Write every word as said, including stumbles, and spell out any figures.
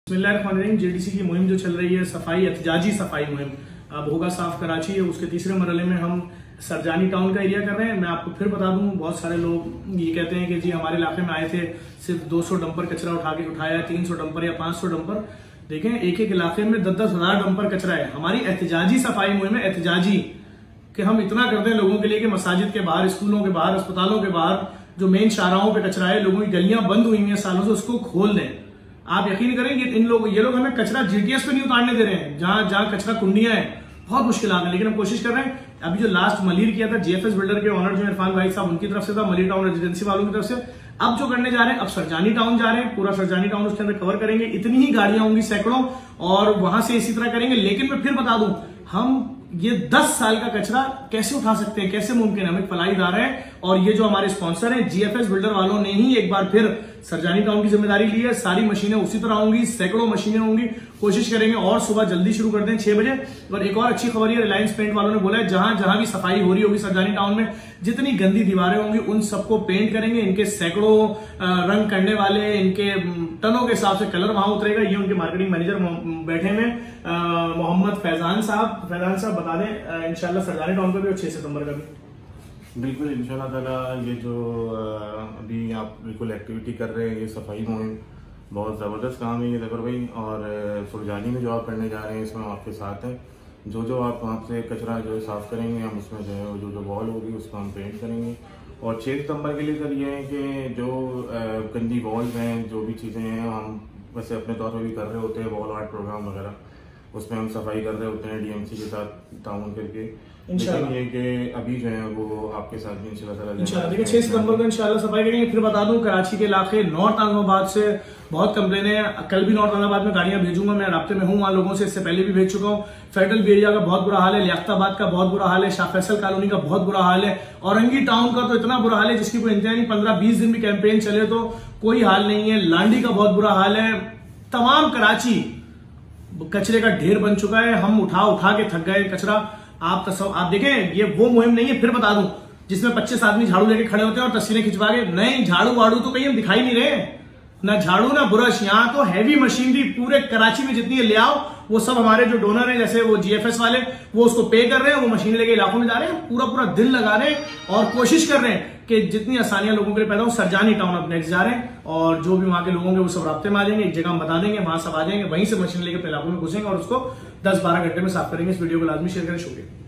बिस्मिल्लाहिर्रहमानिर्रहीम। जेडीसी की मुहिम जो चल रही है सफाई एहतजाजी सफाई मुहिम, अब होगा साफ कराची है। उसके तीसरे मरहले में हम सरजानी टाउन का एरिया कर रहे हैं। मैं आपको फिर बता दूं, बहुत सारे लोग ये कहते हैं कि जी हमारे इलाके में आए थे, सिर्फ दो सौ डंपर कचरा उठा के उठाया, तीन सौ डंपर या पांच सौ डंपर। देखें, एक एक इलाके में दस दस हजार डंपर कचरा है। हमारी एहतजाजी सफाई मुहिम है, एहतजाजी कि हम इतना करते हैं लोगों के लिए कि मसाजिद के बाहर, स्कूलों के बाहर, अस्पतालों के बाहर जो मेन शाहराहों पे कचरा है, लोगों की गलियां बंद हुई हैं सालों से, उसको खोल दें। आप यकीन करेंगे इन लोग ये लोग हमें कचरा जीटीएस पे नहीं उतारने दे रहे हैं, जहां जहां कचरा कुंडियां हैं। बहुत मुश्किल है, लेकिन हम कोशिश कर रहे हैं। अभी जो लास्ट मलिर किया था जीएफएस बिल्डर के ऑनर जो इरफान भाई साहब, उनकी तरफ से था, मलिर टाउन रेजिडेंसी वालों की तरफ से। अब जो करने जा रहे हैं, अब सरजानी टाउन जा रहे हैं, पूरा सरजानी टाउन उसके अंदर कवर करेंगे। इतनी ही गाड़ियां होंगी सैकड़ों, और वहां से इसी तरह करेंगे। लेकिन मैं फिर बता दूं, हम ये दस साल का कचरा कैसे उठा सकते हैं, कैसे मुमकिन है? हम एक फलाही इदारा है, और ये जो हमारे स्पॉन्सर हैं जीएफएस बिल्डर वालों ने ही एक बार फिर सरजानी टाउन की जिम्मेदारी ली है। सारी मशीनें उसी तरह होंगी, सैकड़ों मशीनें होंगी। कोशिश करेंगे और सुबह जल्दी शुरू कर दें छह बजे। और एक और अच्छी खबर है, रिलायंस पेंट वालों ने बोला है जहां जहां भी सफाई हो रही होगी सरजानी टाउन में, जितनी गंदी दीवारें होंगी उन सबको पेंट करेंगे। इनके सैकड़ों रंग करने वाले, इनके टनों के हिसाब से कलर वहां उतरेगा। ये उनके मार्केटिंग मैनेजर बैठे में मोहम्मद फैजान साहब फैजान साहब बता दें इंशाल्लाह सरजानी टाउन का भी और छह सितंबर का भी। बिल्कुल इंशाल्लाह ताला। ये जो अभी आप बिल्कुल एक्टिविटी कर रहे हैं, ये सफाई मुहिम बहुत ज़बरदस्त काम है ये ज़फर भाई। और सुरजानी में जो आप करने जा रहे हैं, इसमें हम आपके साथ हैं। जो जो आप वहाँ से कचरा जो है साफ़ करेंगे, हम उसमें जो है जो जो वॉल होगी उसको हम पेंट करेंगे। और छः सितंबर के लिए सर ये है कि जो गंदी वॉल्स हैं, जो भी चीज़ें हैं, हम वैसे अपने तौर पर भी कर रहे होते हैं वॉल आर्ट प्रोग्राम वगैरह, उसमें हम सफाई कर रहे होते हैं डीएमसी के साथ ताउन करके। इंशाल्लाह ये कि अभी जो है वो आपके साथ भी इंशाल्लाह इंशाल्लाह देखिए छह सितंबर को इंशाल्लाह सफाई करेंगे। फिर बता दूं, कराची के इलाके नॉर्थ आजमाबाद से बहुत कंप्लेन है। कल भी नॉर्थ आजमाबाद में गाड़ियां भेजूंगा, मैं राब्ते में हूँ वहां लोगों से, इससे पहले भी भेज चुका हूँ। फेडरल एरिया का बहुत बुरा हाल है, लियाकताबाद का बहुत बुरा हाल है, शाह फैसल कॉलोनी का बहुत बुरा हाल है, औरंगी टाउन का तो इतना बुरा हाल है जिसकी कोई इंतहा नहीं। पंद्रह बीस दिन भी कैंपेन चले तो कोई हाल नहीं है। लांडी का बहुत बुरा हाल है। तमाम कराची कचरे का ढेर बन चुका है। हम उठा उठा के थक गए कचरा। आप तस्व आप देखें, ये वो मुहिम नहीं है, फिर बता दूं, जिसमें पच्चीस आदमी झाड़ू लेके खड़े होते हैं और तस्वीरें खिंचवा के। नहीं, झाड़ू वाड़ू तो कहीं हम दिखाई नहीं रहे, ना झाड़ू ना ब्रश। यहाँ तो हैवी मशीनरी पूरे कराची में जितनी ले आओ, वो सब हमारे जो डोनर हैं, जैसे वो जीएफएस वाले, वो उसको पे कर रहे हैं, वो मशीन लेके इलाकों में जा रहे हैं, पूरा पूरा दिल लगा रहे हैं और कोशिश कर रहे हैं कि जितनी आसानियां लोगों के लिए पैदा हो। सरजानी टाउन अब नेक्स्ट जा रहे हैं, और जो भी वहां के लोग होंगे वो सब राब्ते में आ जाएंगे, एक जगह हम बता देंगे, वहां सब आ जाएंगे, वहीं से मशीन लेके अपने इलाकों में घुसेंगे और उसको दस बारह घंटे में साफ करेंगे। इस वीडियो को लाजमी शेयर करें। शुक्रिया।